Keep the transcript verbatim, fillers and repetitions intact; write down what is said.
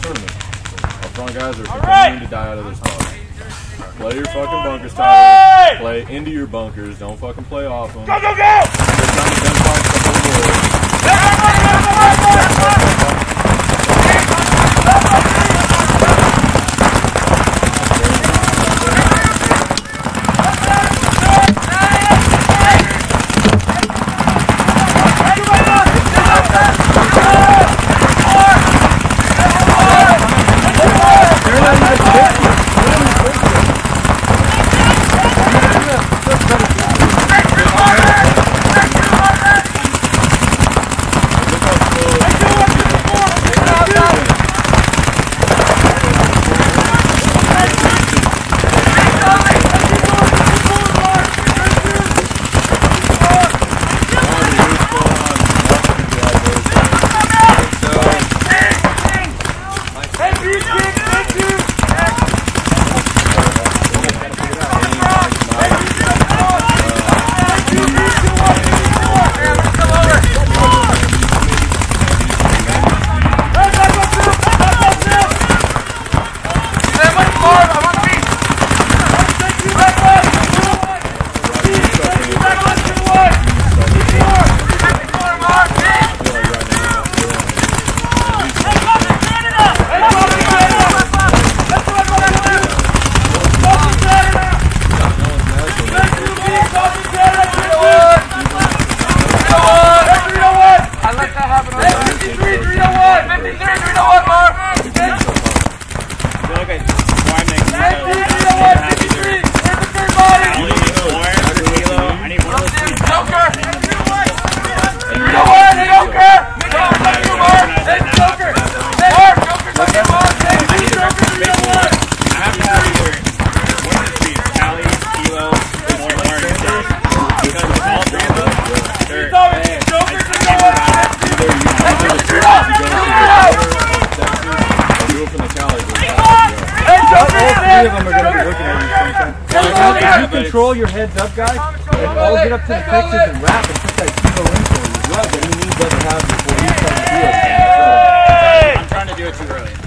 tournament. Our front guys are continuing to die out of their spots. Play your fucking bunkers, Tyler. Play into your bunkers. Don't fucking play off them. Go, go, go! Control your heads up, guys, and all get up to the fixes and wrap and put that kilo in for you. You have what you need to have before you start to do it. I'm trying to do it too early.